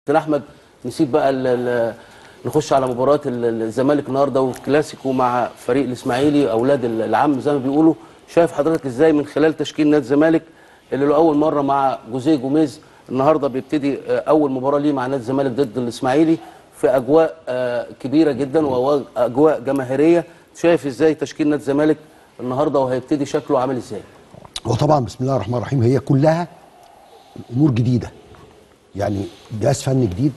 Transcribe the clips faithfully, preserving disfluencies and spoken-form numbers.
كابتن احمد نسيب بقى ال ال نخش على مباراه الزمالك النهارده والكلاسيكو مع فريق الاسماعيلي اولاد العم زي ما بيقولوا. شايف حضرتك ازاي من خلال تشكيل نادي الزمالك اللي له اول مره مع جوزيه جوميز النهارده بيبتدي اول مباراه ليه مع نادي الزمالك ضد الاسماعيلي في اجواء كبيره جدا واجواء جماهيريه. شايف ازاي تشكيل نادي الزمالك النهارده وهيبتدي شكله عامل ازاي؟ هو طبعا بسم الله الرحمن الرحيم هي كلها امور جديده، يعني جهاز فني جديد،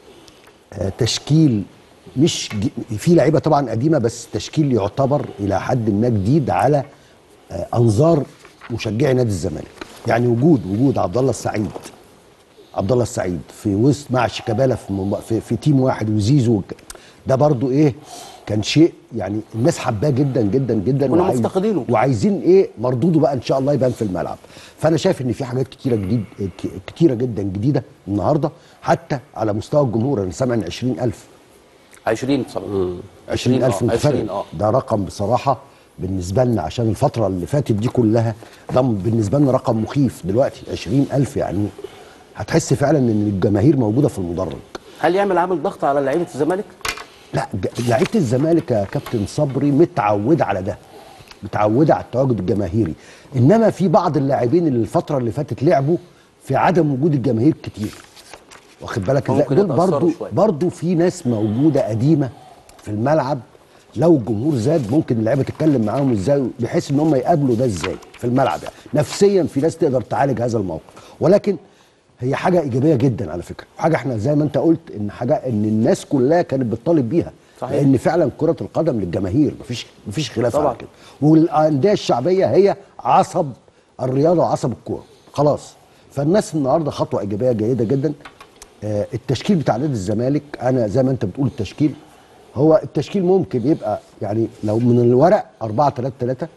آه تشكيل مش في لعيبه طبعا قديمه، بس تشكيل يعتبر الى حد ما جديد على آه انظار مشجعي نادي الزمالك. يعني وجود وجود عبد الله السعيد عبد الله السعيد في وسط مع شيكابالا في, في في تيم واحد وزيزو، ده برضو ايه كان شيء يعني الناس حباه جدا جدا جدا كنا مفتقدينه وعايزين ايه مردوده بقى ان شاء الله يبان في الملعب. فانا شايف ان في حاجات كتيره جديد كتيره جدا جديده النهارده حتى على مستوى الجمهور. انا سامع ان عشرين ألف عشرين بصراحه عشرين ألف متفرج، ده رقم بصراحه بالنسبه لنا عشان الفتره اللي فاتت دي كلها، ده بالنسبه لنا رقم مخيف. دلوقتي عشرين ألف يعني هتحس فعلا ان الجماهير موجوده في المدرج. هل يعمل عامل ضغط على لعيبه الزمالك؟ لا، لعيبه الزمالك يا كابتن صبري متعوده على ده، متعوده على التواجد الجماهيري. انما في بعض اللاعبين اللي الفتره اللي فاتت لعبوا في عدم وجود الجماهير كتير، واخد بالك ازاي؟ دول برضو برضو في ناس موجوده قديمه في الملعب، لو الجمهور زاد ممكن اللعيبه تتكلم معاهم ازاي بحيث ان هم يقابلوا ده ازاي في الملعب. يعني نفسيا في ناس تقدر تعالج هذا الموقف، ولكن هي حاجه ايجابيه جدا على فكره، حاجه احنا زي ما انت قلت ان حاجه ان الناس كلها كانت بتطالب بيها. صحيح. لان فعلا كره القدم للجماهير، مفيش مفيش خلاف على كده، والانديه الشعبيه هي عصب الرياضه وعصب الكوره خلاص. فالناس النهارده خطوه ايجابيه جيده جدا. آه التشكيل بتاع نادي الزمالك انا زي ما انت بتقول التشكيل هو التشكيل ممكن يبقى يعني لو من الورق أربعة ثلاثة ثلاثة،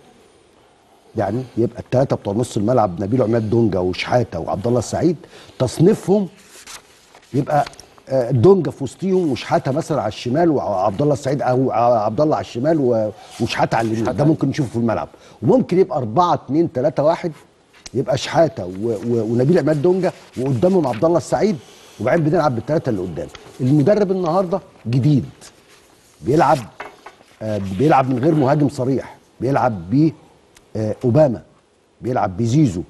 يعني يبقى الثلاثه بتوع نص الملعب نبيل عماد دونجا وشحاته وعبد الله السعيد، تصنيفهم يبقى دونجا في وسطيهم وشحاته مثلا على الشمال وعبد الله السعيد او عبد الله على الشمال وشحاته على اليمين. ده ممكن نشوفه في الملعب. وممكن يبقى أربعة اثنين ثلاثة واحد، يبقى شحاته ونبيل عماد دونجا وقدامهم عبد الله السعيد، وبعدين بنلعب بالثلاثه اللي قدام. المدرب النهارده جديد، بيلعب آه بيلعب من غير مهاجم صريح، بيلعب ب آه اوباما، بيلعب بزيزو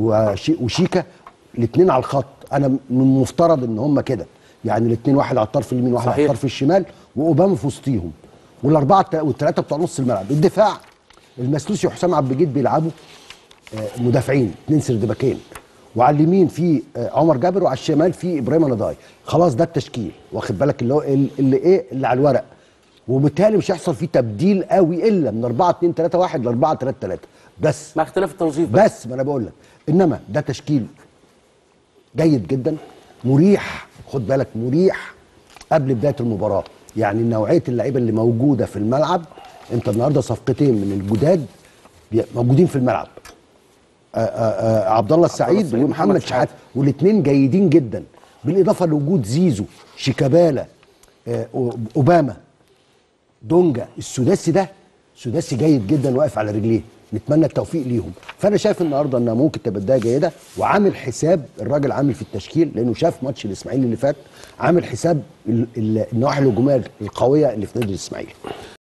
وشيكا الاثنين على الخط. انا من المفترض ان هم كده، يعني الاثنين واحد على الطرف اليمين واحد على الطرف الشمال واوباما في وسطيهم، والاربعه والثلاثه بتوع نص الملعب. الدفاع المسلوسي وحسام عبد المجيد بيلعبوا آه مدافعين اثنين سردباكين، وعلى اليمين في آه عمر جابر وعلى الشمال في ابراهيم نضاي. خلاص ده التشكيل، واخد بالك اللي هو اللي ايه اللي على الورق. وبالتالي مش هيحصل فيه تبديل قوي الا من أربعة اثنين ثلاثة واحد ل أربعة ثلاثة ثلاثة بس، مع اختلاف التوظيف بس. بس ما انا بقول لك، انما ده تشكيل جيد جدا مريح. خد بالك مريح قبل بدايه المباراه، يعني نوعيه اللعيبه اللي موجوده في الملعب. انت النهارده صفقتين من الجداد موجودين في الملعب، عبد الله السعيد ومحمد شحاته، والاثنين جيدين جدا، بالاضافه لوجود زيزو شيكابالا اوباما دونجا. السداسي ده سداسي جيد جدا واقف على رجليه، نتمنى التوفيق ليهم. فانا شايف النهارده انها ممكن تبقى بدايه جيده، وعامل حساب الراجل عامل في التشكيل لانه شاف ماتش الاسماعيلي اللي فات، عامل حساب النواحي الهجوميه القويه اللي في نادي الاسماعيلي.